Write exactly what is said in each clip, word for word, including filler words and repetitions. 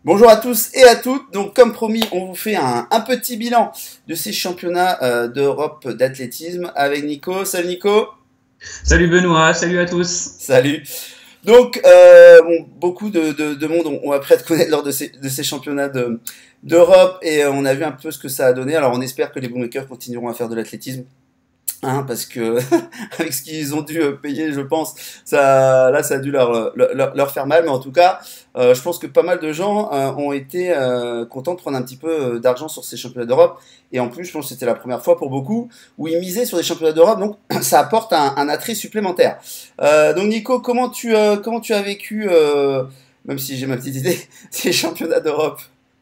Bonjour à tous et à toutes. Donc, comme promis, on vous fait un, un petit bilan de ces championnats euh, d'Europe d'athlétisme avec Nico. Salut Nico. Salut Benoît, salut à tous. Salut. Donc, euh, bon, beaucoup de, de, de monde ont, ont appris à te connaître lors de ces, de ces championnats de, d'Europe et euh, on a vu un peu ce que ça a donné. Alors, on espère que les bookmakers continueront à faire de l'athlétisme. Hein, parce que avec ce qu'ils ont dû payer, je pense, ça, là, ça a dû leur, leur, leur faire mal. Mais en tout cas, euh, je pense que pas mal de gens euh, ont été euh, contents de prendre un petit peu d'argent sur ces championnats d'Europe. Et en plus, je pense que c'était la première fois pour beaucoup où ils misaient sur des championnats d'Europe. Donc, ça apporte un, un attrait supplémentaire. Euh, donc, Nico, comment tu, euh, comment tu as vécu, euh, même si j'ai ma petite idée, ces championnats d'Europe?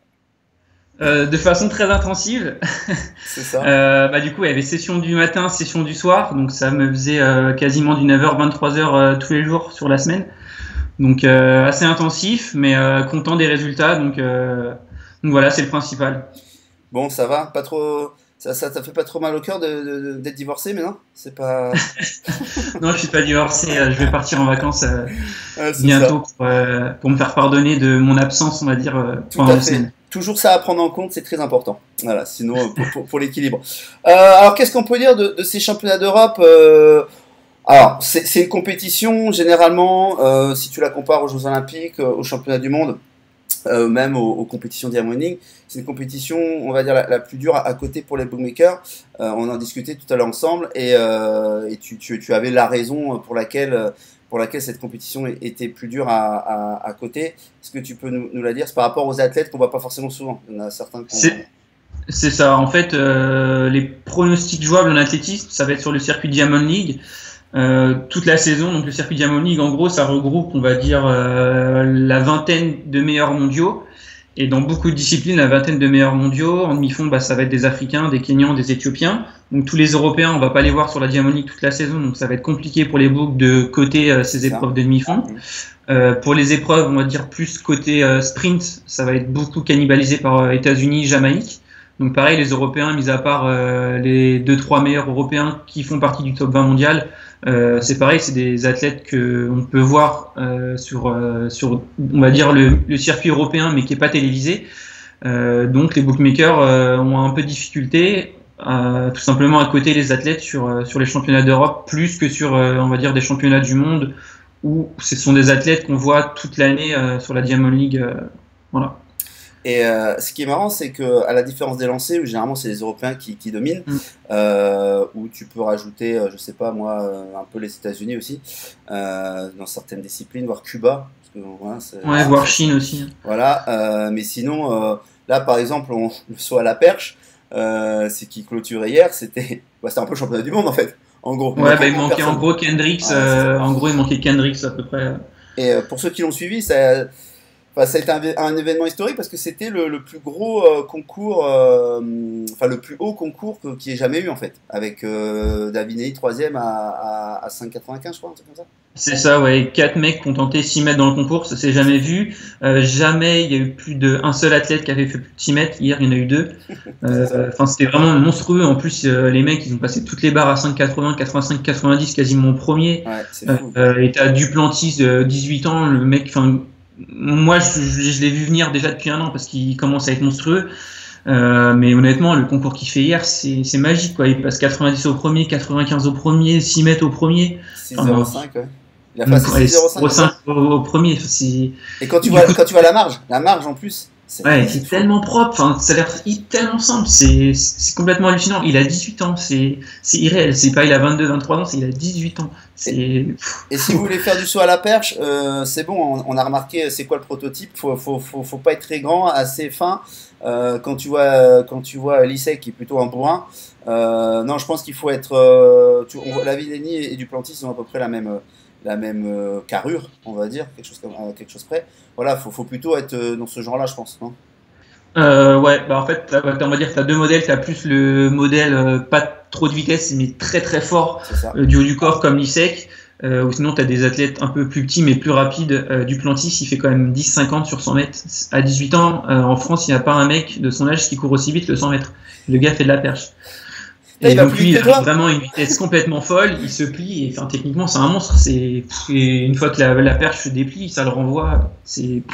Euh, de façon très intensive. C'est ça. Euh, bah, du coup, il y avait session du matin, session du soir. Donc, ça me faisait euh, quasiment du neuf heures, vingt-trois heures euh, tous les jours sur la semaine. Donc, euh, assez intensif, mais euh, content des résultats. Donc, euh, donc voilà, c'est le principal. Bon, ça va, pas trop. Ça, ça t'a fait pas trop mal au cœur de, de- de- d'être divorcé, mais non? C'est pas. Non, je suis pas divorcé. euh, Je vais partir en vacances euh, Ouais, c'est ça. bientôt pour, euh, pour me faire pardonner de mon absence, on va dire, euh, Tout pendant à deux fait. semaines. Toujours ça à prendre en compte, c'est très important. Voilà, sinon, euh, pour, pour- pour l'équilibre. Euh, alors, qu'est-ce qu'on peut dire de, de ces championnats d'Europe? Euh, Alors, c'est c'est une compétition, généralement, euh, si tu la compares aux Jeux Olympiques, euh, aux championnats du monde, euh, même aux, aux compétitions diamonding, c'est une compétition, on va dire, la, la plus dure à, à côté pour les bookmakers. Euh, on en discutait tout à l'heure ensemble, et, euh, et tu, tu, tu avais la raison pour laquelle, euh, pour laquelle cette compétition était plus dure à, à, à côté. Est-ce que tu peux nous, nous la dire? C'est par rapport aux athlètes qu'on voit pas forcément souvent. Il y en a certains qu'on... C'est c'est ça. En fait, euh, les pronostics jouables en athlétisme, ça va être sur le circuit Diamond League. Euh, toute la saison. Donc le circuit Diamond League, en gros, ça regroupe, on va dire, euh, la vingtaine de meilleurs mondiaux. Et dans beaucoup de disciplines, la vingtaine de meilleurs mondiaux. En demi-fond, bah, ça va être des Africains, des Kenyans, des Éthiopiens. Donc tous les Européens, on va pas les voir sur la Diamond League toute la saison. Donc ça va être compliqué pour les books de coter euh, C'est ces ça. épreuves de demi-fond. Mm. Euh, pour les épreuves, on va dire plus côté euh, sprint, ça va être beaucoup cannibalisé par euh, États-Unis, Jamaïque. Donc pareil, les Européens, mis à part euh, les deux trois meilleurs Européens qui font partie du top vingt mondial, euh, c'est pareil, c'est des athlètes que on peut voir euh, sur euh, sur on va dire le, le circuit européen, mais qui est pas télévisé. Euh, donc les bookmakers euh, ont un peu de difficulté. Euh, tout simplement à côté les athlètes sur euh, sur les championnats d'Europe plus que sur euh, on va dire des championnats du monde où ce sont des athlètes qu'on voit toute l'année euh, sur la Diamond League. Euh, voilà. Et euh, ce qui est marrant, c'est que à la différence des lancers, où généralement c'est les Européens qui, qui dominent, Mm. euh, où tu peux rajouter, euh, je sais pas moi, euh, un peu les États-Unis aussi, euh, dans certaines disciplines, voire Cuba, parce que voilà, c'est, Ouais, voire Chine aussi. voilà. Euh, mais sinon, euh, là par exemple, on, le saut à la perche, euh, c'est qui clôturait hier, c'était, bah, c'était un peu le championnat du monde en fait, en gros. Il Ouais, manquait bah, il une manquait en personne. gros Kendricks. Ouais, c'est ça. Euh, en gros, il manquait Kendricks à peu près. Et euh, pour ceux qui l'ont suivi, ça, enfin, ça a été un, un événement historique parce que c'était le, le plus gros euh, concours, euh, enfin le plus haut concours que- qu'il y ait jamais eu en fait, avec euh, Davinelli troisième à, à, à cinq virgule quatre-vingt-quinze, je crois, un truc comme ça. C'est ça, ouais. Quatre mecs qui ont tenté six mètres dans le concours, ça s'est jamais vu. Euh, jamais il y a eu plus d'un seul athlète qui avait fait plus de six mètres. Hier, il y en a eu deux. C'est ça. Euh, Enfin, c'était vraiment monstrueux. En plus, euh, les mecs, ils ont passé toutes les barres à cinq quatre-vingts, quatre-vingt-cinq, quatre-vingt-dix quasiment au premier. Ouais, c'est Euh, fou. euh, et t'as Duplantis, de dix-huit ans, le mec, enfin, moi, je, je, je l'ai vu venir déjà depuis un an parce qu'il commence à être monstrueux. Euh, mais honnêtement, le concours qu'il fait hier, c'est c'est magique, quoi. Il passe quatre-vingt-dix au premier, quatre-vingt-quinze au premier, six mètres au premier. Enfin, six virgule zéro cinq, ouais. Il a donc, passé ouais, six virgule zéro cinq, c'est ça? zéro virgule cinq au, au premier. Enfin, c'est, Et quand tu du vois, coup, quand tu vois la marge, la marge en plus, c'est ouais, c'est c'est fou. tellement propre. Enfin, ça a l'air i- tellement simple. C'est, c'est complètement hallucinant. Il a dix-huit ans. C'est, c'est irréel. C'est pas il a vingt-deux, vingt-trois ans. C'est il a dix-huit ans. Et, C'est, et si vous voulez faire du saut à la perche, euh, c'est bon, on, on a remarqué c'est quoi le prototype. Faut, faut, faut, faut pas être très grand, assez fin. Euh, quand tu vois, quand tu vois Lisset qui est plutôt un bourrin, euh, non, je pense qu'il faut être. Euh, tu, on voit Lavillény et, et Duplantis ils ont à peu près la même, euh, la même euh, carrure, on va dire, quelque chose comme, à quelque chose près. Voilà, faut, faut plutôt être euh, dans ce genre-là, je pense, non? Euh, ouais, bah en fait, t'as- on va dire que tu as deux modèles. Tu as plus le modèle euh, pas trop de vitesse, mais très très fort C'est ça. euh, du haut du corps comme l'I S E C. Euh, ou sinon, tu as des athlètes un peu plus petits mais plus rapides. Euh, Duplantis, il fait quand même dix cinquante sur cent mètres. À dix-huit ans, euh, en France, il n'y a pas un mec de son âge qui court aussi vite le cent mètres. Le gars fait de la perche. Là, il Et va donc plus lui, vite il que arrive toi. vraiment à une vitesse complètement folle. Il se plie. Et, enfin, techniquement, c'est un monstre. C'est et une fois que la, la perche se déplie, ça le renvoie. C'est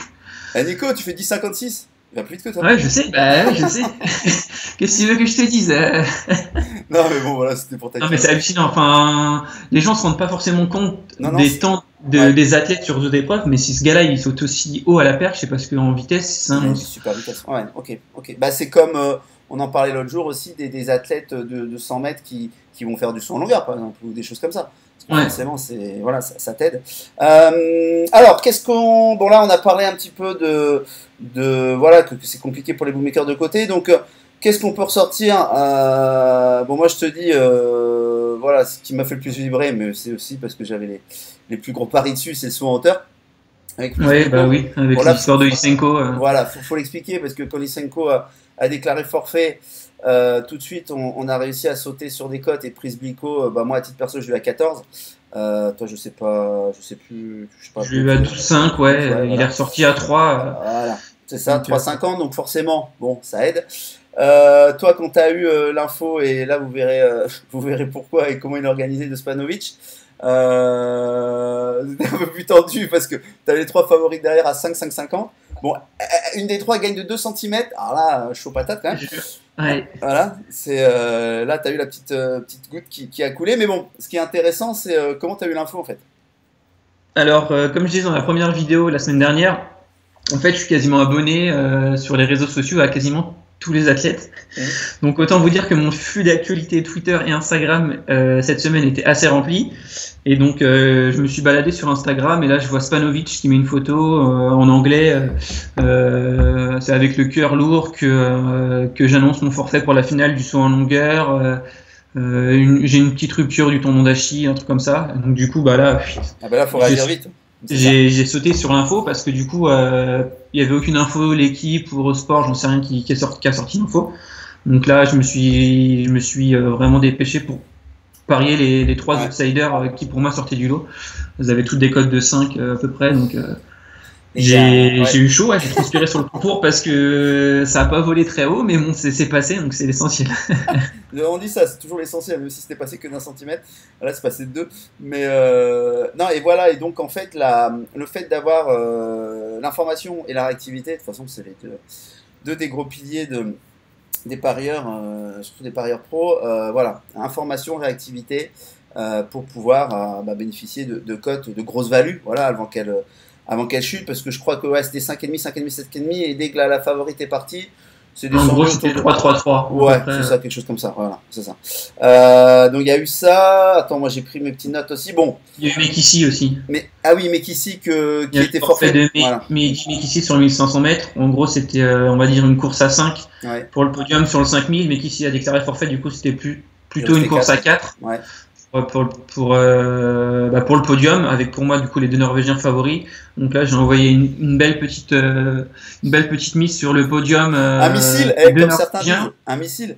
Eh, Nico, tu fais dix cinquante-six. Il va plus vite que toi. Ouais, je sais, bah ouais, je sais. Qu'est-ce que tu veux que je te dise? euh Non, mais bon, voilà, c'était pour ta Non, mais c'est hallucinant. Enfin, les gens se rendent pas forcément compte Non, non, des c'est- temps de, ouais. des athlètes sur deux épreuves, mais si ce gars-là il saute aussi haut à la perche, c'est parce qu'en vitesse, c'est un Ouais, monstre. super vitesse. Ouais, ok, ok. Bah, c'est comme, euh, on en parlait l'autre jour aussi, des, des athlètes de, de cent mètres qui, qui vont faire du saut en longueur, par exemple, ou des choses comme ça. Parce que Ouais. forcément, c'est, voilà, ça, ça t'aide. Euh, alors, qu'est-ce qu'on. Bon, là, on a parlé un petit peu de. de voilà, que, que c'est compliqué pour les bookmakers de côté. Donc, euh, qu'est-ce qu'on peut ressortir? Euh, Bon, moi, je te dis, euh, voilà, ce qui m'a fait le plus vibrer, mais c'est aussi parce que j'avais les, les plus gros paris dessus, c'est le saut en hauteur. Avec Luis Ouais, Enrico. bah oui, avec Bon, là, l'histoire de Lysenko. euh. voilà, faut, faut l'expliquer parce que quand Lysenko a, a déclaré forfait, euh, tout de suite on, on a réussi à sauter sur des cotes et prise Blico. Euh, bah, moi, à titre perso, je l'ai eu à quatorze. Euh, toi, je sais pas, je sais plus, je sais pas. Je l'ai eu à douze cinq, ouais, Ouais, il voilà. est ressorti à trois. Voilà, c'est ça, Donc, euh, trois cinquante, donc forcément, bon, ça aide. Euh, toi, quand tu as eu euh, l'info, et là vous verrez, euh, vous verrez pourquoi et comment il est organisé de Spanovic, euh, c'était un peu plus tendu parce que tu avais les trois favoris derrière à cinq cinq cinquante. Bon, une des trois gagne de deux centimètres, alors là, chaud patate quand même. Ouais. Voilà, c'est euh, là, tu as eu la petite, euh, petite goutte qui, qui a coulé, mais bon, ce qui est intéressant, c'est euh, comment tu as eu l'info en fait. Alors, euh, comme je disais dans la première vidéo la semaine dernière, en fait, je suis quasiment abonné euh, sur les réseaux sociaux à quasiment tous les athlètes. Mmh. Donc, autant vous dire que mon flux d'actualité Twitter et Instagram euh, cette semaine était assez rempli. Et donc, euh, je me suis baladé sur Instagram et là, je vois Spanovic qui met une photo euh, en anglais. Euh, euh, c'est avec le cœur lourd que, euh, que j'annonce mon forfait pour la finale du saut en longueur. Euh, euh, une- j'ai une petite rupture du tendon d'Achille, un truc comme ça. Donc, du coup, bah là, Ah bah là, faut réagir vite. C'est ça. j'ai j'ai sauté sur l'info parce que du coup, euh, il y avait aucune info, l'équipe ou Eurosport, j'en sais rien qui, qui, est sorti, qui a sorti l'info. Donc là, je me suis, je me suis euh, vraiment dépêché pour parier les, les trois Ouais. outsiders euh, qui pour moi sortaient du lot. Vous avez toutes des cotes de cinq euh, à peu près, donc euh, Et il y a- j'ai ouais. j'ai eu chaud, ouais, j'ai transpiré sur le concours parce que ça a pas volé très haut, mais bon, c'est c'est passé, donc c'est l'essentiel. On dit ça, c'est toujours l'essentiel, même si c'était passé que d'un centimètre. Là, c'est passé de deux. Mais euh, non, et voilà, et donc en fait, la, le fait d'avoir euh, l'information et la réactivité, de toute façon, c'est les deux, deux des gros piliers de, des parieurs, euh, surtout des parieurs pros. Euh, voilà, information, réactivité, euh, pour pouvoir euh, bah, bénéficier de, de cotes de grosses values, voilà, avant qu'elle avant qu'elle chute, parce que je crois que ouais, c'était cinq virgule cinq, cinq virgule cinq, sept virgule cinq, et dès que la, la favorite est partie, c'est En descendu gros, autour c'était de- trois trois trois. Ouais, à peu près. c'est ça, quelque chose comme ça. Voilà, c'est ça. Euh, donc il y a eu ça. Attends, moi j'ai pris mes petites notes aussi. Bon, Il y a eu Mekissi aussi. mais ah oui, mais qu'ici que Il qui y a était le forfait forfait. de Voilà. Mekissi sur mille cinq cents mètres. En gros, c'était, euh, on va dire, une course à cinq Ouais, pour le podium sur le cinq mille. Mekissi a déclaré forfait, du coup, c'était plus, plutôt Il une restait course quatre. à quatre ouais. pour, pour, pour, euh, bah, pour le podium, avec pour moi, du coup, les deux Norvégiens favoris. Donc là, j'ai envoyé une, une belle petite, euh, une belle petite mise sur le podium. Euh, Un missile, des eh, deux comme certains Norvégiens. disent. Un missile,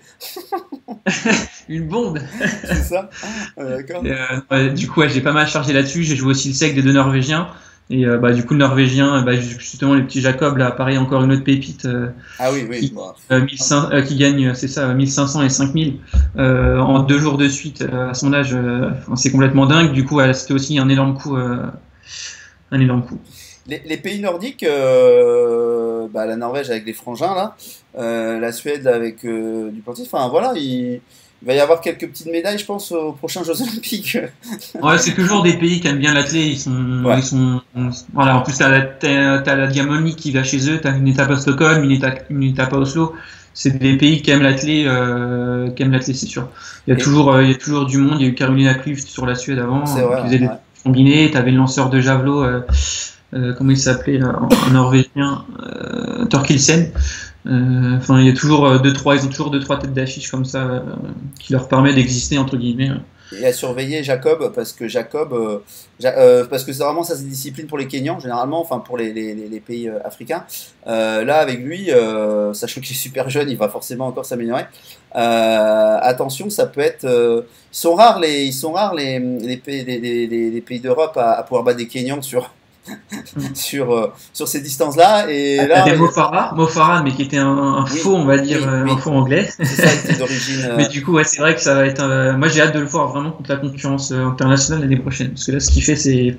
Une bombe. c'est ça. Ah, d'accord. Et, euh, ouais, du coup, ouais, j'ai pas mal chargé là-dessus. J'ai joué aussi le sec des deux Norvégiens. Et euh, bah, du coup, le Norvégien, bah, justement, les petits Jacob, là, pareil, encore une autre pépite. Euh, Ah oui, oui. qui, Bon. euh, mille cinq cents, euh, qui gagne, c'est ça, mille cinq cents et cinq mille euh, en deux jours de suite euh, à son âge. Euh, enfin, c'est complètement dingue. Du coup, euh, c'était aussi un énorme coup. Euh, un énorme coup. Les, les pays nordiques, euh, bah, la Norvège avec les frangins là, euh, la Suède avec euh, Duplantis. Enfin voilà, il, il va y avoir quelques petites médailles, je pense, aux prochains Jeux Olympiques. Ouais, c'est toujours des pays qui aiment bien l'athlé. Ils sont, Ouais. ils sont, voilà. En plus, t'as la, t'as, t'as la Diamonie qui va chez eux. T'as une étape à Stockholm, une étape, une étape à Oslo. C'est des pays qui aiment l'athlé, euh, qui aiment l'athlé, c'est sûr. Il y a Et- toujours, euh, il y a toujours du monde. Il y a eu Carolina Klüft sur la Suède avant, C'est euh, vrai, qui faisait des ouais. combinés. T'avais le lanceur de javelot, euh, euh, comment il s'appelait, là, en, en norvégien, euh, Thorkildsen. Euh, Enfin, il y a toujours euh, deux, trois, ils ont toujours deux, trois têtes d'affiche comme ça euh, qui leur permet d'exister entre guillemets. Et à surveiller Jacob, parce que Jacob, euh, Ja- euh, parce que c'est vraiment ça, c'est une discipline pour les Kenyans, généralement, enfin pour les, les, les- les pays euh, africains. Euh, là, avec lui, euh, sachant qu'il est super jeune, il va forcément encore s'améliorer. Euh, attention, ça peut être. Euh, ils sont rares les, ils sont rares les, les pays, les, les- les- les pays d'Europe à, à pouvoir battre des Kenyans sur, sur, euh, sur ces distances-là. Et là, T'avais il- Mofara, Mofara, mais qui était un, un Oui, faux, on va dire, oui, euh, oui. un faux anglais. c'est ça, il était d'origine. euh, Mais du coup, ouais, c'est vrai que ça va être. euh, moi, j'ai hâte de le voir vraiment contre la concurrence euh, internationale l'année prochaine, parce que là, ce qu'il fait, c'est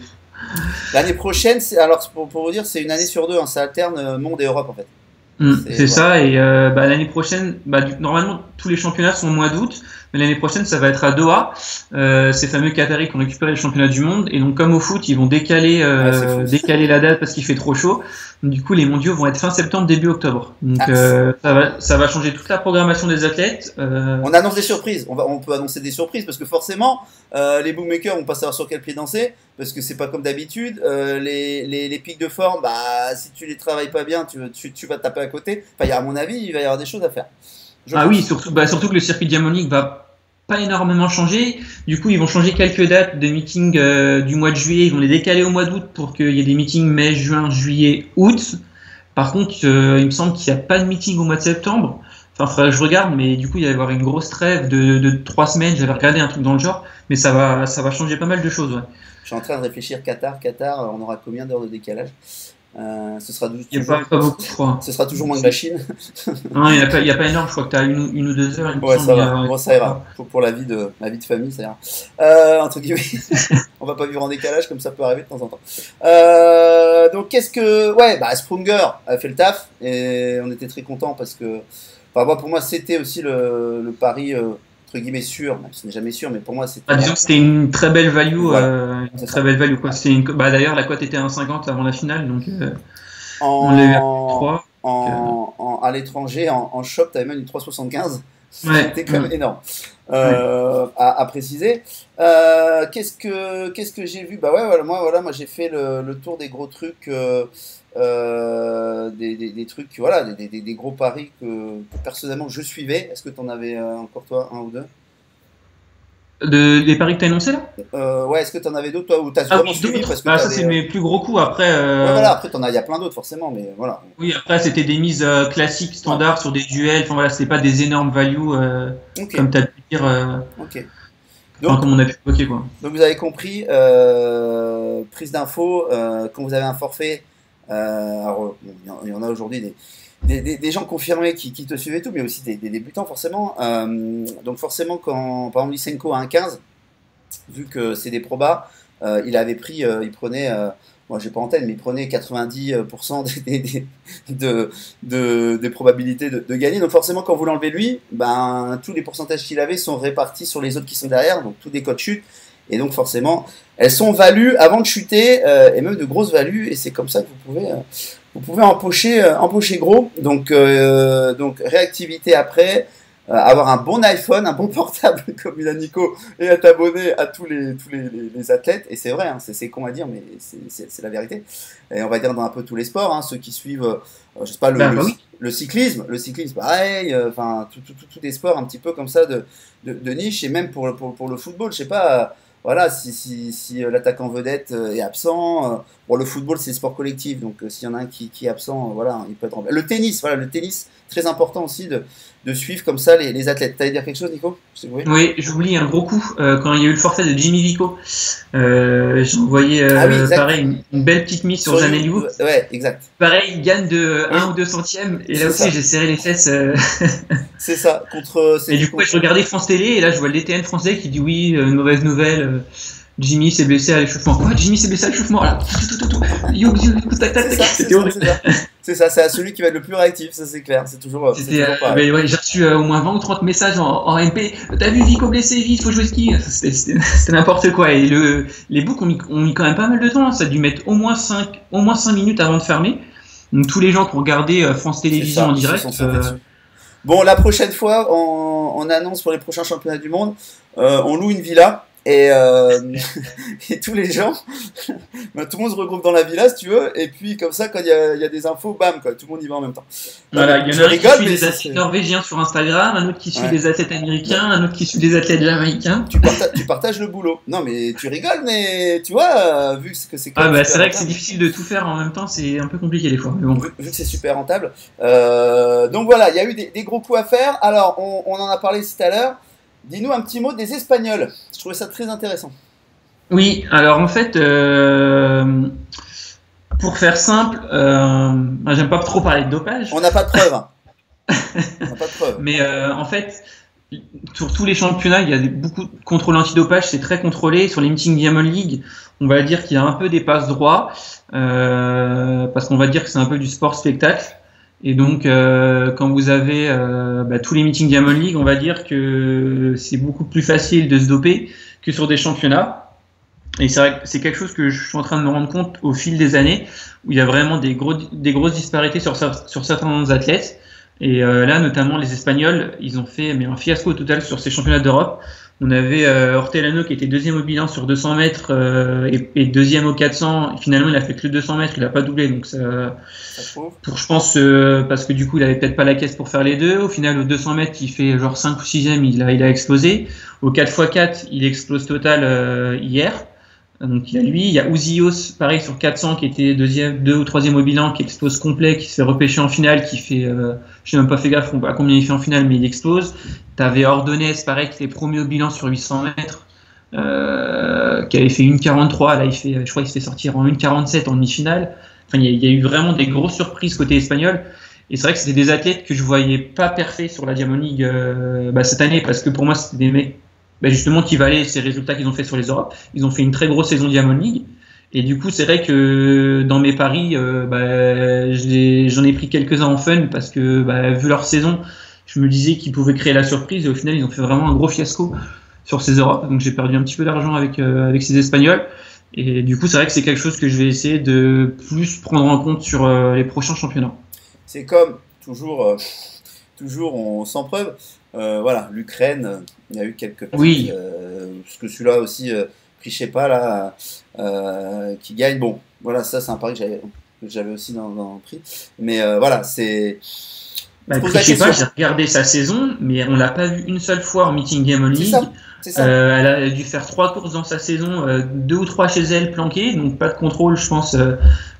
L'année prochaine, c'est, alors pour, pour vous dire, c'est une année sur deux, hein, ça alterne euh, monde et Europe en fait. Mmh, c'est c'est voilà. ça, et euh, bah, l'année prochaine, bah, du, normalement tous les championnats sont au mois d'août, mais l'année prochaine ça va être à Doha, euh, ces fameux Qataris qui ont récupéré le championnat du monde, et donc comme au foot, ils vont décaler, euh, ouais, décaler la date parce qu'il fait trop chaud. Du coup, les mondiaux vont être fin septembre, début octobre. Donc ah, euh, ça, va, ça va changer toute la programmation des athlètes. Euh... On annonce des surprises, on, va, on peut annoncer des surprises parce que forcément, euh, les bookmakers vont pas savoir sur quel pied danser parce que c'est pas comme d'habitude. Euh, les, les, les pics de forme, bah, si tu les travailles pas bien, tu, tu, tu vas te taper à côté. Enfin, y a, à mon avis, il va y avoir des choses à faire. Je ah pense. oui, surtout, bah, surtout que le circuit diamonique va pas énormément changer. Du coup, ils vont changer quelques dates de meetings euh, du mois de juillet. Ils vont les décaler au mois d'août pour qu'il y ait des meetings mai, juin, juillet, août. Par contre, euh, il me semble qu'il n'y a pas de meeting au mois de septembre. Enfin, faudrait que je regarde, mais du coup, il va y avoir une grosse trêve de, de trois semaines. J'avais regardé un truc dans le genre, mais ça va, ça va changer pas mal de choses. Ouais. Je suis en train de réfléchir. Qatar, Qatar, on aura combien d'heures de décalage? Euh, ce sera toujours, il n'y a pas, pas beaucoup, je crois. Ce sera toujours moins que la Chine. Non, il n'y a, a pas énorme, je crois que tu as une, une ou deux heures. Ouais, ça va. Bon, ça ira. Pour, pour la vie de, la vie de famille, ça ira. Euh, entre guillemets, on va pas vivre en décalage, comme ça peut arriver de temps en temps. Euh, donc, qu'est-ce que. Ouais, bah, Sprunger a fait le taf, et on était très contents parce que. Enfin, moi, pour moi, c'était aussi le, le pari. Euh, entre guillemets sûr, même si ce n'est jamais sûr, mais pour moi c'était. Ah, disons que c'était une très belle value, voilà. euh, une très belle value quoi. Une... Bah, d'ailleurs la cote était à un cinquante avant la finale, donc euh, en... on l'a eu à trois. En... Euh... En... À l'étranger, en, en shop, tu avais même une trois soixante-quinze. Ouais. C'était quand même ouais. énorme. Euh, ouais. à, à préciser. Euh, qu'est-ce que qu'est-ce que j'ai vu? Bah ouais, voilà, moi voilà, moi j'ai fait le, le tour des gros trucs. Euh, Euh, des, des, des trucs, voilà, des, des, des gros paris que, que personnellement je suivais. Est-ce que tu en avais euh, encore toi, un ou deux? De, des paris que tu as énoncés là euh, Ouais, est-ce que tu en avais d'autres toi, ou tu as ah, vraiment oui, suivi parce que ah, ça c'est mes plus gros coups après. Euh... Ouais, voilà, après il y a plein d'autres forcément, mais voilà. Oui, après c'était des mises euh, classiques, standards ouais. sur des duels, enfin voilà, c'est pas des énormes values euh, okay. comme tu as pu dire. Euh... Ok. Donc, enfin, comme on a pu évoquer quoi. Donc vous avez compris, euh, prise d'info, euh, quand vous avez un forfait. Euh, alors, il y en a aujourd'hui des, des, des, des gens confirmés qui, qui te suivent et tout, mais aussi des, des débutants forcément. Euh, donc forcément, quand par exemple Lysenko à un quinze, vu que c'est des probas, euh, il avait pris, euh, il prenait, euh, moi j'ai pas en tête, mais il prenait quatre-vingt-dix pour cent des, des, de, de, des probabilités de, de gagner. Donc forcément, quand vous l'enlevez lui, ben, tous les pourcentages qu'il avait sont répartis sur les autres qui sont derrière, donc tous des codes chutes. Et donc forcément, elles sont values avant de chuter, euh, et même de grosses values, et c'est comme ça que vous pouvez, euh, vous pouvez empocher, euh, empocher gros. Donc, euh, donc réactivité après, euh, avoir un bon iPhone, un bon portable comme il a Nico, et être abonné à tous les, tous les, les, les athlètes. Et c'est vrai, hein, c'est, c'est con à dire, mais c'est, c'est, c'est la vérité. Et on va dire dans un peu tous les sports, hein, ceux qui suivent, euh, je sais pas, le, ben, le, oui. le cyclisme, le cyclisme pareil, enfin euh, tous des sports un petit peu comme ça de, de, de niche, et même pour, pour, pour le football, je sais pas. Euh, Voilà, si, si, si l'attaquant vedette est absent, bon, le football c'est sport collectif, donc s'il y en a un qui, qui est absent, voilà, il peut être remplacé. Le tennis, voilà, le tennis, très important aussi de, de suivre comme ça les, les athlètes. Tu allais dire quelque chose, Nico? Oui, oui, j'oublie un gros coup. Euh, quand il y a eu le forfait de Jimmy Vico, euh, j'ai envoyé euh, ah oui, pareil, une, une belle petite mise sur, sur Janelle Liu. Ouais, exact. Pareil, il gagne de oui. un ou deux centièmes, et là aussi ça. J'ai serré les fesses. Euh... C'est ça, contre. Et du coup, contre... je regardais France Télé, et là je vois le D T N français qui dit oui, euh, mauvaise nouvelle. Euh, Jimmy s'est blessé à l'échauffement. Quoi, Jimmy s'est blessé à l'échauffement là. You, you, you, tac, tac, tac. C'était horrible. C'est ça, c'est à celui qui va être le plus réactif, ça c'est clair. C'est toujours. C'est toujours euh, mais ouais, j'ai reçu euh, au moins vingt ou trente messages en, en M P. T'as vu Vico blessé, vite, faut jouer ski. C'était, c'était, c'était n'importe quoi. Et le, les books ont mis, ont mis quand même pas mal de temps. Hein. Ça a dû mettre au moins cinq, au moins cinq minutes avant de fermer. Donc tous les gens qui ont regardé euh, France Télévisions en direct. Euh... Bon, la prochaine fois, on, on annonce pour les prochains championnats du monde, euh, on loue une villa. Et, euh, et tous les gens, bah, tout le monde se regroupe dans la villa si tu veux, et puis comme ça quand il y a, y a des infos, bam quoi, tout le monde y va en même temps. Voilà, il y en a un rigole, qui suit des athlètes norvégiens sur Instagram, un autre qui suit ouais. des athlètes américains, un autre qui suit des athlètes jamaïcains. Tu, parta- tu partages le boulot. Non mais tu rigoles, mais tu vois, vu que c'est ah bah c'est vrai rentable. Que c'est difficile de tout faire en même temps, c'est un peu compliqué des fois. Mais bon. vu, vu que c'est super rentable. Euh, donc voilà, il y a eu des, des gros coups à faire. Alors on, on en a parlé tout à l'heure. Dis-nous un petit mot des Espagnols. Je trouvais ça très intéressant. Oui, alors en fait, euh, pour faire simple, euh, j'aime pas trop parler de dopage. On n'a pas de preuves. Hein. On n'a pas de preuves. Mais euh, en fait, sur tous les championnats, il y a des, beaucoup de contrôle antidopage, c'est très contrôlé. Sur les meetings Diamond League, on va dire qu'il y a un peu des passes droits, euh, parce qu'on va dire que c'est un peu du sport spectacle. Et donc, euh, quand vous avez euh, bah, tous les meetings Diamond League, on va dire que c'est beaucoup plus facile de se doper que sur des championnats. Et c'est vrai que c'est quelque chose que je suis en train de me rendre compte au fil des années, où il y a vraiment des, gros, des grosses disparités sur, sur certains athlètes. Et euh, là, notamment les Espagnols, ils ont fait mais un fiasco total sur ces championnats d'Europe. On avait euh, Hortelano qui était deuxième au bilan sur deux cents mètres euh, et, et deuxième au quatre cents. Finalement, il a fait que le deux cents mètres, il a pas doublé. Donc ça, pour je pense euh, parce que du coup, il avait peut-être pas la caisse pour faire les deux. Au final, au deux cents mètres, il fait genre cinq ou sixième, il a, il a explosé. Au quatre par quatre, il explose total euh, hier. Donc il y a lui, il y a Ouzios, pareil sur quatre cents, qui était deuxième, deux ou troisième au bilan, qui explose complet, qui se fait repêcher en finale, qui fait, euh, je n'ai même pas fait gaffe à combien il fait en finale, mais il explose. T'avais Ordonez, pareil, qui était premier au bilan sur huit cents mètres, euh, qui avait fait une quarante-trois, là il fait, je crois qu'il se fait sortir en une quarante-sept en demi-finale. Enfin il y, a, il y a eu vraiment des grosses surprises côté espagnol. Et c'est vrai que c'était des athlètes que je voyais pas parfaits sur la Diamond League euh, bah, cette année, parce que pour moi c'était des mecs Ben justement qui valaient ces résultats qu'ils ont fait sur les Europes. Ils ont fait une très grosse saison Diamond League. Et du coup, c'est vrai que dans mes paris, euh, bah, j'en ai pris quelques-uns en fun parce que bah, vu leur saison, je me disais qu'ils pouvaient créer la surprise. Et au final, ils ont fait vraiment un gros fiasco sur ces Europes. Donc j'ai perdu un petit peu d'argent avec, euh, avec ces Espagnols. Et du coup, c'est vrai que c'est quelque chose que je vais essayer de plus prendre en compte sur euh, les prochains championnats. C'est comme toujours, euh, toujours on sans preuve. Euh, voilà, l'Ukraine, il y a eu quelques petits, oui. euh, parce que celui-là aussi, euh, Prichez pas là, euh, qui gagne. Bon, voilà, ça c'est un pari que j'avais, que j'avais aussi dans, dans le prix. Mais euh, voilà, c'est. Bah, Prichez pas, j'ai regardé sa saison, mais on l'a pas vu une seule fois en meeting Diamond League. C'est ça, c'est ça. Euh, elle a dû faire trois courses dans sa saison, euh, deux ou trois chez elle planquées, donc pas de contrôle, je pense. Euh,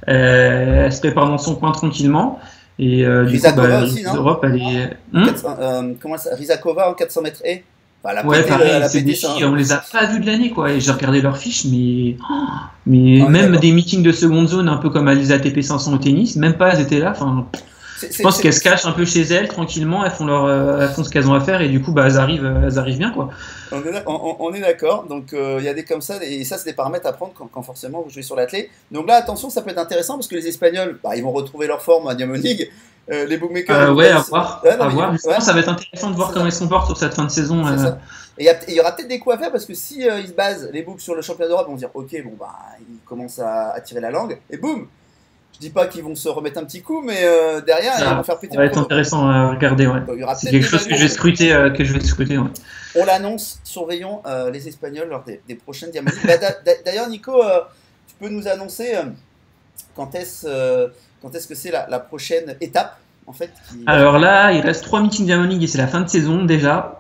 euh, elle se prépare dans son coin tranquillement. Et euh, du coup, bah, aussi, non Europe, elle est. Hum quatre cents, euh, comment ça Rizakova en quatre cents mètres et enfin, la ouais, pété, pareil, la c'est pété, des ça, filles, on les a pas vues de l'année, quoi. Et j'ai regardé leurs fiches, mais, mais ah, même des meetings de seconde zone, un peu comme à les A T P cinq cents au tennis, même pas elles étaient là. Enfin, je pense qu'elles se cachent un peu chez elles, tranquillement, elles font leur, euh, elles font ce qu'elles ont à faire, et du coup, bah, elles arrivent, elles arrivent bien, quoi. On est, on, on est d'accord. Donc, il euh, y a des comme ça, et ça, c'est des paramètres à prendre quand, quand forcément vous jouez sur l'athlète. Donc là, attention, ça peut être intéressant parce que les Espagnols, bah, ils vont retrouver leur forme à Diamond League. Euh, les bookmakers. Euh, ouais, à voir. Ouais, à voir. Ouais, ça va être intéressant de voir comment ils se comportent sur cette fin de saison. C'est euh... ça. Et il y, y aura peut-être des coups à faire parce que si euh, ils se basent les books sur le championnat d'Europe, ils vont dire ok, bon bah ils commencent à, à tirer la langue et boum. Je dis pas qu'ils vont se remettre un petit coup, mais euh, derrière ça, ils vont faire péter. Ça va être intéressant à regarder. Ouais. C'est quelque chose que je vais scruter, euh, que je vais scruter. Ouais. On l'annonce. Surveillons euh, les Espagnols lors des, des prochaines Diamond League. D'ailleurs, Nico, euh, tu peux nous annoncer euh, quand est-ce euh, quand est-ce que c'est la, la prochaine étape? En fait, qui... Alors là, il reste trois meetings Diamond League et c'est la fin de saison déjà.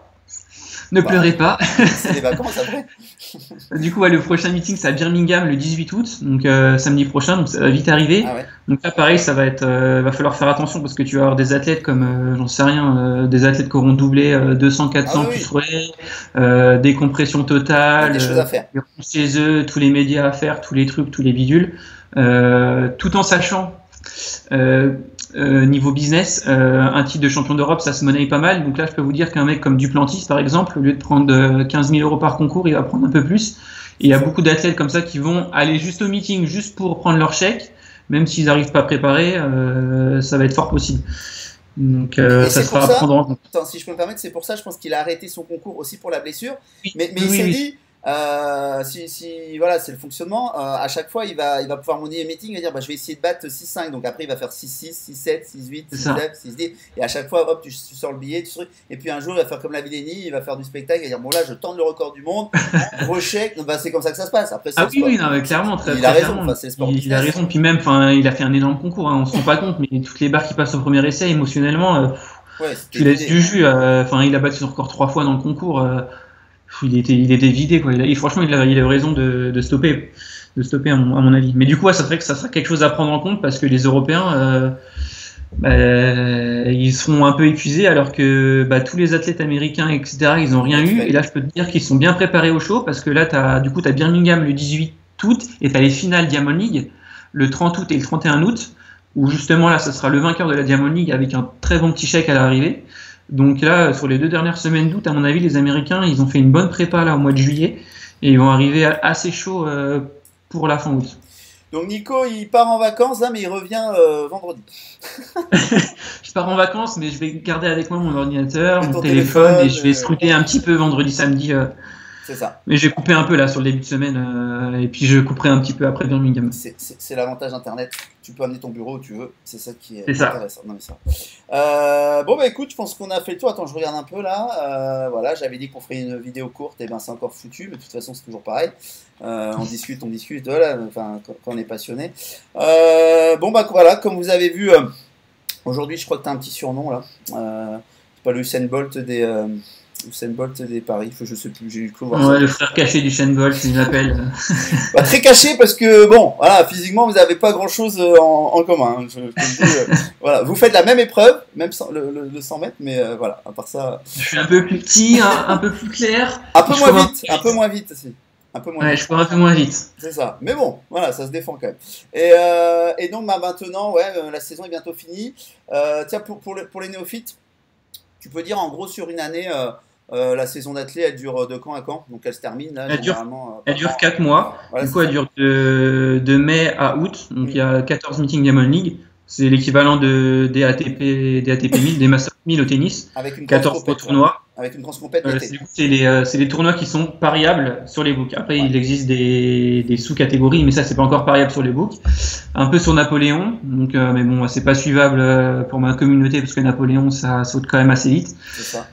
Ne bah, pleurez pas. C'est les vacances après. Du coup, ouais, le prochain meeting, c'est à Birmingham le dix-huit août, donc euh, samedi prochain, donc ça va vite arriver. Ah ouais. Donc là, pareil, ça va être, euh, va falloir faire attention parce que tu vas avoir des athlètes comme, euh, j'en sais rien, euh, des athlètes qui auront doublé euh, deux cents, quatre cents ah oui, plus relais, euh, décompression totale, des choses à faire. Euh, chez eux, tous les médias à faire, tous les trucs, tous les bidules, euh, tout en sachant. Euh, Euh, niveau business, euh, un titre de champion d'Europe, ça se monnaie pas mal. Donc là, je peux vous dire qu'un mec comme Duplantis, par exemple, au lieu de prendre euh, quinze mille euros par concours, il va prendre un peu plus. Et il y a beaucoup d'athlètes comme ça qui vont aller juste au meeting, juste pour prendre leur chèque, même s'ils n'arrivent pas préparés, euh, ça va être fort possible. Donc euh, ça sera à prendre en compte. Attends, si je peux me permettre, c'est pour ça, je pense qu'il a arrêté son concours aussi pour la blessure. Oui, mais mais oui, il s'est oui. dit. Euh, si, si voilà, c'est le fonctionnement. Euh, à chaque fois, il va, il va pouvoir monter les meetings et dire bah, je vais essayer de battre six cinq. Donc après, il va faire six six, six sept, six huit, six neuf, six dix. Et à chaque fois, hop, tu, tu sors le billet. Tu, et puis un jour, il va faire comme la Villénie, il va faire du spectacle et dire bon, là, je tente le record du monde. Gros chèque. Bah, c'est comme ça que ça se passe. Après, ah oui, oui, non, mais clairement, très, il très a raison. Clairement. Enfin, c'est le sport il, il a raison. Puis même, enfin, il a fait un énorme concours. Hein, on se rend pas compte, mais toutes les barres qui passent au premier essai, émotionnellement, euh, ouais, tu laisses du jus. Enfin, euh, il a battu son record trois fois dans le concours. Euh, Il était, il était vidé quoi. Il a, et franchement, il a, il a eu raison de, de stopper, de stopper à mon, à mon avis. Mais du coup, ouais, ça serait que ça sera quelque chose à prendre en compte parce que les Européens, euh, bah, ils seront un peu épuisés alors que bah, tous les athlètes américains, et cetera, ils ont rien eu. Et là, je peux te dire qu'ils sont bien préparés au show parce que là, t'as, du coup, t'as Birmingham le dix-huit août et t'as les finales Diamond League le trente août et le trente et un août où justement là, ça sera le vainqueur de la Diamond League avec un très bon petit chèque à l'arrivée. Donc là, sur les deux dernières semaines d'août, à mon avis, les Américains, ils ont fait une bonne prépa là au mois de juillet et ils vont arriver assez chaud euh, pour la fin août. Donc Nico, il part en vacances là, mais il revient euh, vendredi. Je pars en vacances, mais je vais garder avec moi mon ordinateur, Et mon ton téléphone, téléphone, et je vais euh, scruter un petit peu vendredi, samedi. euh, C'est ça. mais j'ai coupé un peu là sur le début de semaine, euh, et puis je couperai un petit peu après Birmingham. C'est c'est- c'est l'avantage d'Internet. Tu peux amener ton bureau où tu veux. C'est ça qui est C'est ça. intéressant. Non, mais ça. Euh, bon, bah écoute, je pense qu'on a fait le tour. Attends, je regarde un peu là. Euh, voilà, j'avais dit qu'on ferait une vidéo courte. Et ben, c'est encore foutu. Mais de toute façon, c'est toujours pareil. Euh, on discute, on discute. Voilà, enfin, quand, quand on est passionné. Euh, bon, bah voilà, comme vous avez vu, euh, aujourd'hui, je crois que tu as un petit surnom là. Euh, c'est pas le Usain Bolt des. Euh, Usain Bolt des paris, je sais plus, j'ai cru voir ça. Ouais, le frère caché du Usain Bolt, il m'appelle. Bah, très caché parce que bon, voilà, physiquement vous n'avez pas grand chose en, en commun. hein. Je, je te le dis, euh, voilà, vous faites la même épreuve, même sans, le, le, le cent mètres, mais euh, voilà, à part ça, Je suis un peu plus petit, un, un peu plus clair. un peu Je moins cours un- vite, un peu moins vite aussi, un peu moins Ouais, vite. je cours un peu moins vite. C'est ça. Mais bon, voilà, ça se défend quand même. Et, euh, et donc bah, maintenant, ouais, euh, la saison est bientôt finie. Euh, tiens, pour, pour, le- pour les néophytes, tu peux dire en gros sur une année. Euh, euh, la saison d'athlée, elle dure de quand à quand? Donc elle se termine là, Elle dure, généralement. euh, elle dure quatre mois. voilà, Du c'est coup, elle ça. dure de, de mai à août. Donc Mm. il y a quatorze meetings Diamond League. C'est l'équivalent de, des A T P, des A T P mille, des Masters mille au tennis. Avec une grosse quatorze gros compète. ouais. tournois. Avec une grosse compète Euh, l'été. c'est, du coup, c'est les, euh, c'est les tournois qui sont pariables sur les books. Après, Ouais. il existe des, des sous-catégories, mais ça, c'est pas encore pariable sur les books. Un peu sur Napoléon. Donc, euh, mais bon, c'est pas suivable euh, pour ma communauté parce que Napoléon, ça saute quand même assez vite. C'est ça.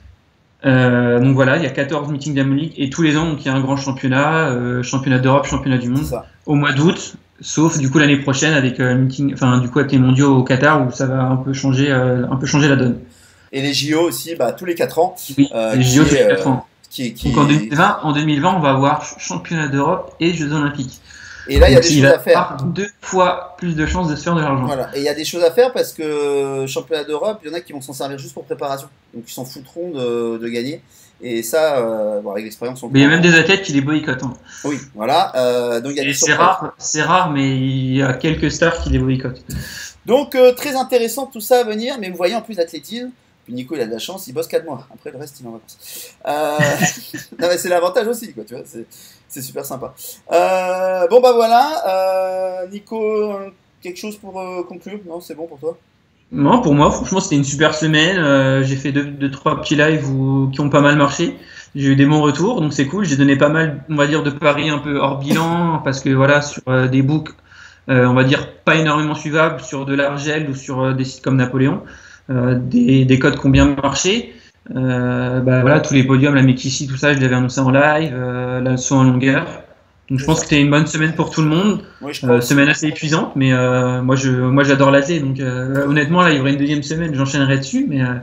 Euh, donc voilà, il y a quatorze meetings Diamond League et tous les ans, donc il y a un grand championnat, euh, championnat d'Europe, championnat du C'est monde, ça. au mois d'août, sauf du coup l'année prochaine avec euh, meeting, enfin du coup avec les mondiaux au Qatar où ça va un peu changer, euh, un peu changer la donne. Et les J O aussi, bah, tous les quatre ans. Oui, Euh, les qui J O tous est, les quatre euh, ans. qui, qui... Donc en deux mille vingt, en deux mille vingt, on va avoir ch- championnat d'Europe et Jeux Olympiques. Et là, il y a Donc des il choses va à faire. avoir deux fois plus de chances de se faire de l'argent. Voilà. Et il y a des choses à faire parce que euh, championnat d'Europe, il y en a qui vont s'en servir juste pour préparation. Donc ils s'en foutront de, de gagner. Et ça, euh, bon, avec l'expérience, on Mais il y a même comprend. des athlètes qui les boycottent. hein. Oui, voilà. Euh, donc il y a Et des c'est surprises. rare, c'est rare, mais il y a quelques stars qui les boycottent. Donc euh, très intéressant tout ça à venir. Mais vous voyez en plus l'athlétisme. Puis Nico, il a de la chance, il bosse quatre mois. Après, le reste, il est en vacances. Euh... non, mais c'est l'avantage aussi, quoi, tu vois. C'est, c'est super sympa. Euh, bon, bah voilà. Euh, Nico, quelque chose pour euh, conclure? Non, c'est bon pour toi? Non, pour moi, franchement, c'était une super semaine. Euh, j'ai fait deux, deux, trois petits lives où- qui ont pas mal marché. J'ai eu des bons retours, donc c'est cool. J'ai donné pas mal, on va dire, de paris un peu hors bilan, parce que voilà, sur euh, des books, euh, on va dire, pas énormément suivables, sur de l'Argel ou sur euh, des sites comme Napoléon, euh, des, des codes qui ont bien marché. Euh, bah voilà, tous les podiums, la Mekissi, tout ça, je l'avais annoncé en live, euh, la leçon en longueur. Donc je C'est pense ça. que c'était une bonne semaine pour tout le monde. Oui, je crois Euh, aussi. semaine assez épuisante, mais euh, moi je moi j'adore l'athlé, donc euh, honnêtement là il y aurait une deuxième semaine, j'enchaînerai dessus, mais euh,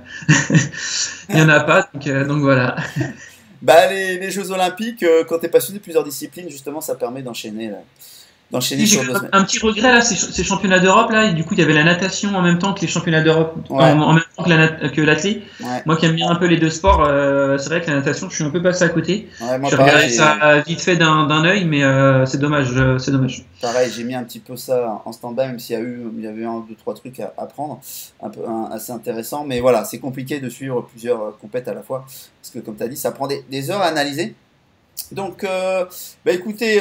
il y en a pas, donc, euh, donc voilà. Bah, les, les Jeux Olympiques, euh, quand t'es passionné de plusieurs disciplines, justement, ça permet d'enchaîner, là. d'enchaîner Si, j'ai sur deux un, semaines. un petit regret là, ces, ces championnats d'Europe là, et du coup il y avait la natation en même temps que les championnats d'Europe, Ouais. en, en même temps que la nat- que l'athlé. Ouais, Moi qui aime bien un peu les deux sports, euh, c'est vrai que la natation, je suis un peu passé à côté. ouais moi J'ai pareil, regardé j'ai, ça vite fait d'un d'un œil, mais euh, c'est dommage, euh, c'est dommage. pareil, j'ai mis un petit peu ça en stand-by, même s'il y a eu, il y avait eu un, deux, trois trucs à apprendre, un peu un- assez intéressant. Mais voilà, c'est compliqué de suivre plusieurs euh, compètes à la fois, parce que comme tu as dit, ça prend des, des heures à analyser. Donc, euh, bah écoutez,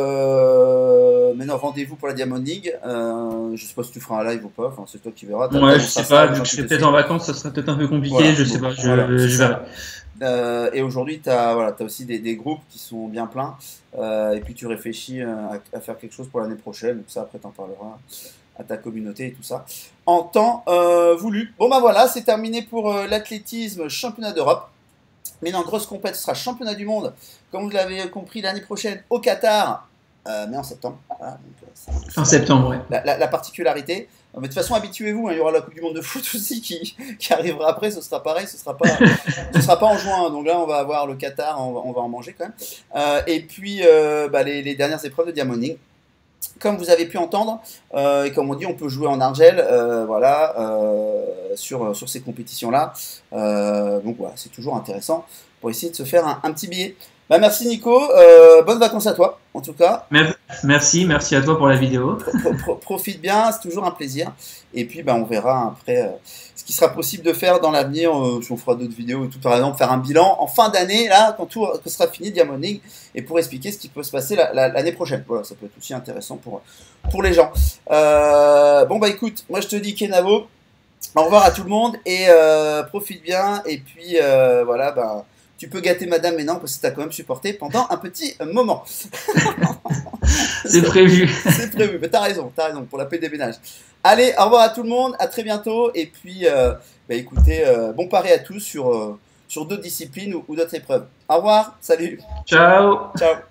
euh, maintenant rendez-vous pour la Diamond League. Euh, je sais pas si tu feras un live ou pas, enfin, c'est toi qui verras. T'as- Ouais, je t'annonceras sais ça pas, aux vu gens que je qui serai te peut-être suivent. en vacances, ça sera peut-être un peu compliqué, Voilà, je sais bon, pas, je, voilà, c'est je ça. verrai. Euh, et aujourd'hui, tu as voilà, t'as aussi des, des groupes qui sont bien pleins. Euh, et puis tu réfléchis euh, à, à faire quelque chose pour l'année prochaine. Donc ça, après, tu en parleras à ta communauté et tout ça. En temps euh, voulu. Bon, bah voilà, c'est terminé pour euh, l'athlétisme championnat d'Europe. Mais dans grosse compète, ce sera championnat du monde, comme vous l'avez compris, l'année prochaine au Qatar, euh, mais en septembre. Voilà, donc, euh, c'est- c'est Fin la- septembre, ouais. la, la- la particularité. Euh, Mais de toute façon, habituez-vous, hein, il y aura la Coupe du Monde de foot aussi qui, qui arrivera après, ce sera pareil, ce sera pas, ce sera pas en juin. Donc là, on va avoir le Qatar, on va, on va en manger quand même. Euh, et puis, euh, bah, les, les dernières épreuves de Diamond League. Comme vous avez pu entendre, euh, et comme on dit, on peut jouer en argel, euh, voilà. Euh, sur, sur ces compétitions-là. Euh, donc voilà, c'est toujours intéressant pour essayer de se faire un, un petit billet. Bah, merci Nico, euh, bonnes vacances à toi en tout cas. Merci, merci à toi pour la vidéo. Pro, pro, profite bien, c'est toujours un plaisir. Et puis bah, on verra après euh, ce qui sera possible de faire dans l'avenir, euh, si on fera d'autres vidéos, tout, par exemple faire un bilan en fin d'année, là, quand tout quand sera fini Diamond League, et pour expliquer ce qui peut se passer l'année la, la, prochaine. Voilà, ça peut être aussi intéressant pour, pour les gens. Euh, bon bah écoute, moi je te dis Kenavo, au revoir à tout le monde, et euh, profite bien, et puis euh, voilà, bah tu peux gâter Madame Ménan parce que tu as quand même supporté pendant un petit moment. C'est prévu. C'est prévu, mais t'as raison, t'as raison pour la paix des ménages. Allez, au revoir à tout le monde, à très bientôt. Et puis, euh, bah, écoutez, euh, bon pari à tous sur, euh, sur d'autres disciplines ou, ou d'autres épreuves. Au revoir, salut. Ciao. Ciao.